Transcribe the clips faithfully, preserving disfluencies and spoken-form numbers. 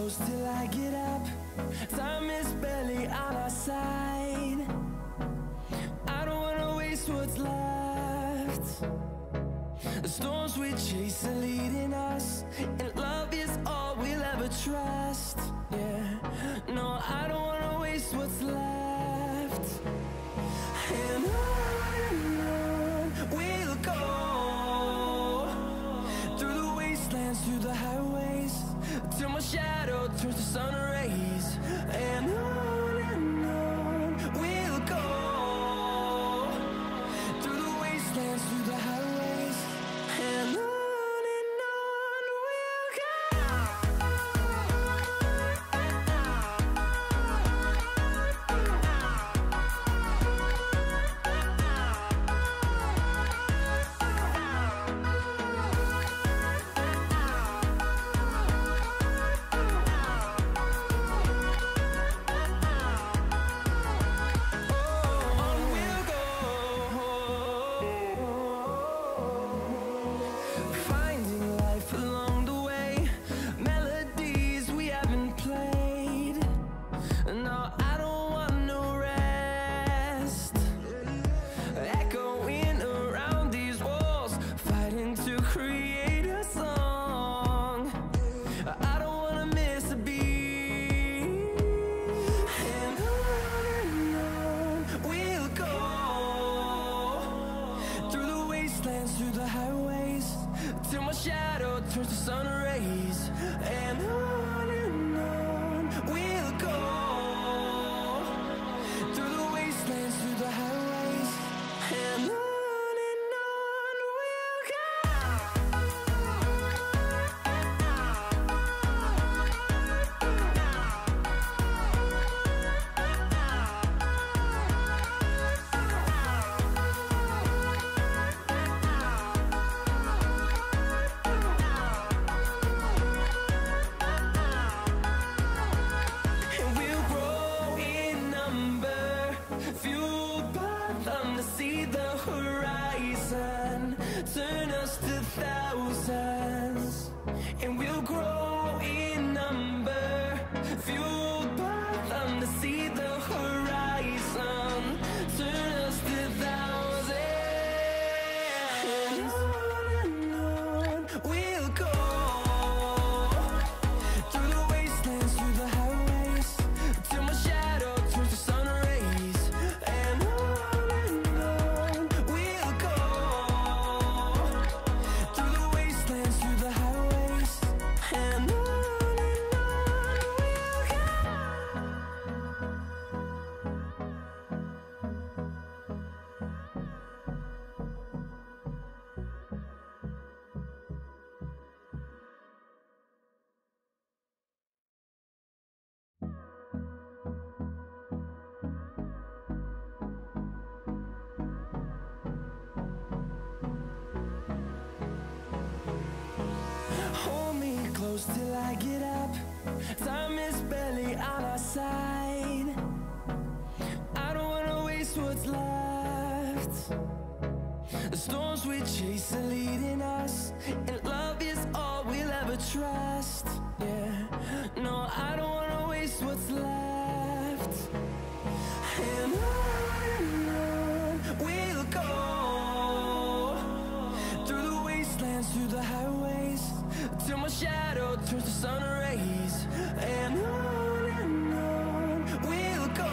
close till I get up. Time is barely on our side. I don't wanna waste what's left. The storms we chase are leading us, and love is all we'll ever trust. Yeah, no, I don't wanna waste what's left. And on and on we'll go, through the wastelands, through the highways, till my shadow turns to sun rays. And on and on we'll go, through the wastelands, through the highways, and on. Through the highways, till my shadow turns to sun rays. And on and on we'll go, through the wastelands, through the highways, and on. See the horizon turn us to thousands, and we'll grow in number, fueled by them to see the horizon turn us to thousands. And on and on we'll go, through the wastelands, through the highways, till my shadow turns to sun rays. And on close till I get up. Time is barely on our side. I don't wanna waste what's left. The storms we chase are leading us, and love is all we'll ever trust. Yeah, no, I don't wanna waste what's left. And on and on we'll go, through the wastelands, through the highways, till my shadow turns to sun rays. And on and on we'll go,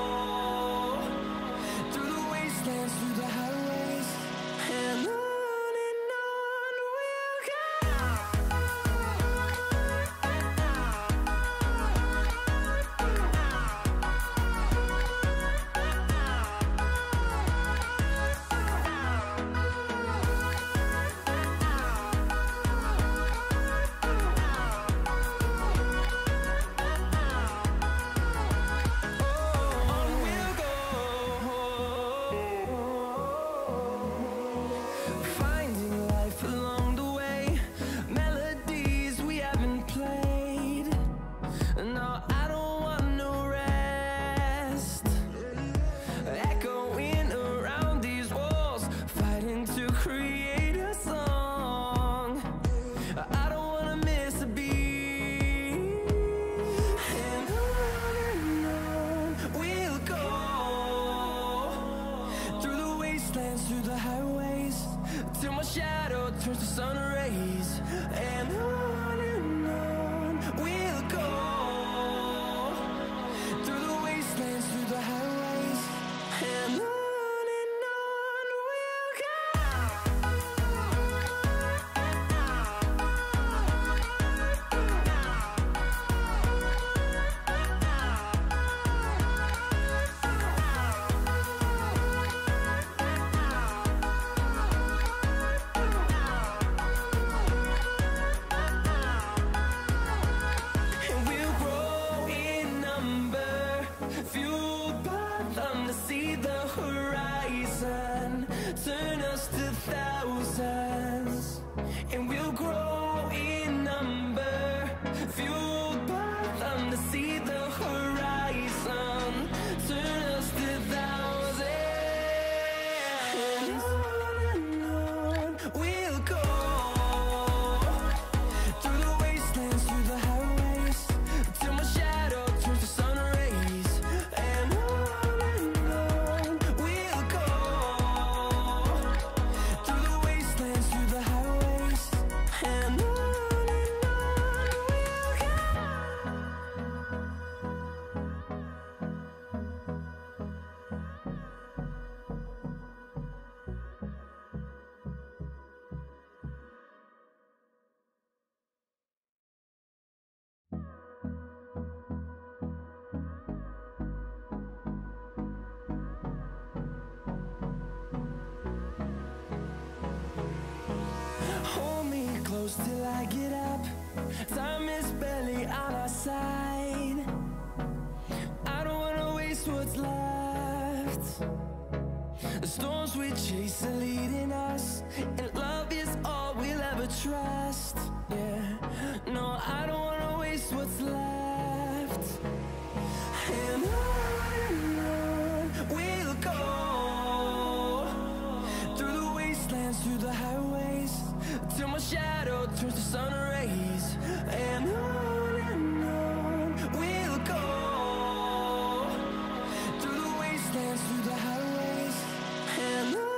through the wastelands, through the highways, and on. turns to sun rays, and on and on we'll go, through the wastelands, through the highways, and on. See the horizon, turn us to thousands, and we'll grow in number, fueled by them to see the horizon, turn us to thousands, and on and on we'll go, through the wastelands, through the highways, till my shadow turns to sun rays, and on. Close till I get up, time is barely on our side. I don't wanna waste what's left. The storms we chase are leading us, and love is all we'll ever trust. Yeah, no, I don't wanna waste what's left. And on and on we'll go, through the wastelands, through the highways, till my shadow turns to sun rays, and on and on we'll go, through the wastelands, through the highways, and on.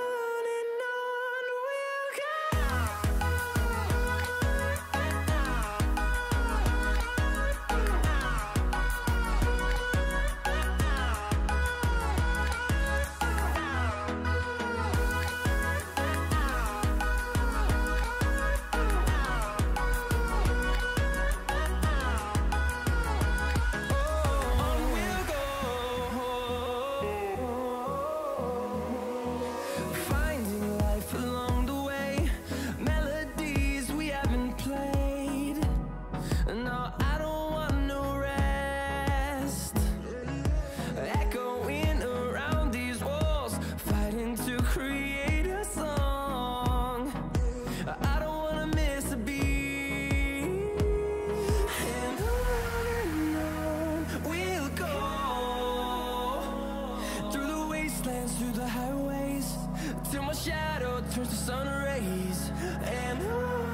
Through the highways, till my shadow turns to sun rays, and on.